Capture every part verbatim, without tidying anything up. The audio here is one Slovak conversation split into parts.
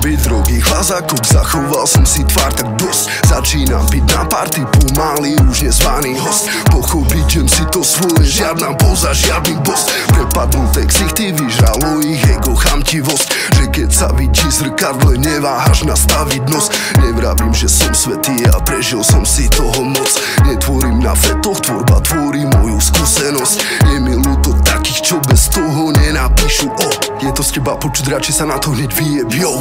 byť drogy, chlazakok, zachoval som si tvár tak dosť. Začínam byť na party pomaly, už nezvaný host. Pochopiť jem si to svoje, žiadna poza, žiadny boss. Prepadnuté ksichty, vyžralo ich ego, chamtivosť. Že keď sa vidí zrkadle, neváhaš nastaviť nos. Nevravím, že som svätý a prežil som si toho moc. Netvorím na fetoch, tvorba tvorí moju skúsenosť. Je mi ľúto takých, čo bez toho nenapíšu o. Je to z teba počuť, radšej sa na to hneď vyjeb, yo.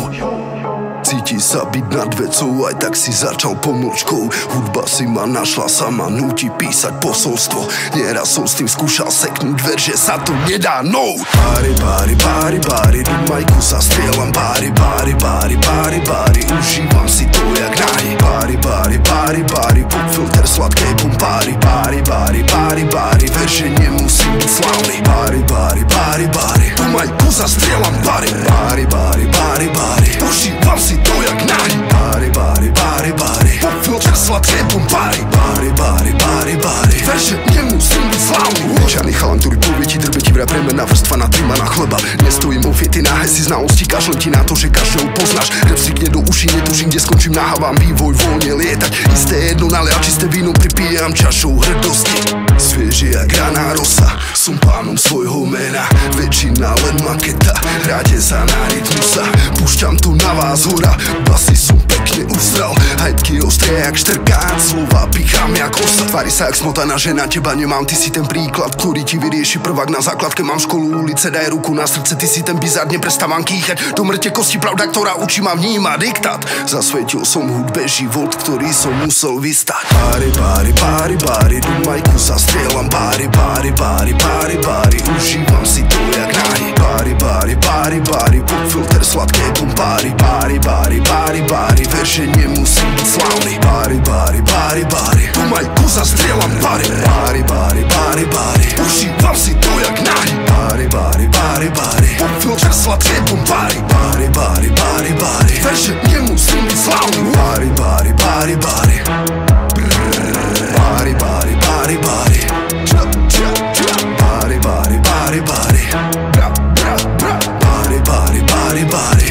Cíti sa byť nad vecou, aj tak si začal pomlčkou. Hudba si ma našla, sama núti písať posolstvo. Nieraz som s tým skúšal seknúť ver, že sa to nedá, no. Bári, bári, bári, bári, do majku sa strieľam. Bári, bári, bári, bári, bári, užívam si to jak nahy. Bári, bári, bári, bári, pop filter, sladké pumpári. Bári, bári, bári, bári, ver, že nemusím byť slavný. Bári, bári, bári, bári, do majku sa strieľam. Bári, bári, bári, bári, bári, užívam si to jak nahy. Bári, bári, bári, bári, pop filter, sladké pumpári. Bári, bári, bári, bári, ver, že nemusím byť slavný. Obyčajný chalan, ktorý povie ti, drbe ti vraj premenná vrstva na tríma na chleba. Nestojím o fiety na hesi znalosti, kašlem ti na to, že každého poznáš. Rap strikne do uší, netužím, kde skončím, nahávam vývoj, voľne lietať. Isté jedno, nalial čisté víno, pripijam čašou hrdosti. Svieži jak raná rosa, som pánom svojho mena. Väčšina len maketa, hráte sa na rytmusa. Púšťam tu na vás hora, basy som pekne usral. Hajtky ostré jak štrkát, slova pichám jak osa. Tvári sa jak smotaná žena, teba nemám, ty si ten príklad, ktorý ti vyrieši prvák na základke. Mám školu, ulice, daj ruku na srdce, ty si ten bizár, neprestávam kýchať. Do mŕte kosti pravda, ktorá učí ma vnímať diktát. Zasvetil som hudbe život, ktorý som musel vystať. Bári, bári, bári, bári, do majku sa strieľam. Bári, bári, bári, bári, bári, užívam si to jak nahy. Bári, bári, bári, bári, pop filter, sladké pumpári. Bári, bári, bári, bári, ver, že nemusím byť slavný. Bári, bári, bári, bári, do majku sa strieľam. Bári, bári, bári, bári, bári, užívam si to jak nahy. Bári, bári, bári, bári, pop filter, sladké pumpári. Bári, bári, bári, bári, ver, že nemusím byť slavný. Bári, bári, bári, bári, bári, bári, bári, bári, bári, bári, bári, bári, bári, bári, bári, bári.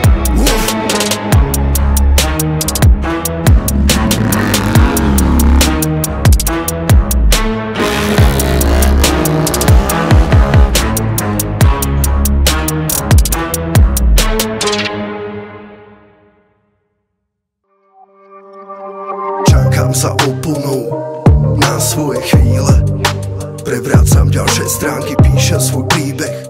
Čakám za oponou na svoje chvíle, prevrácam ďalšie stránky, píšem svoj príbeh.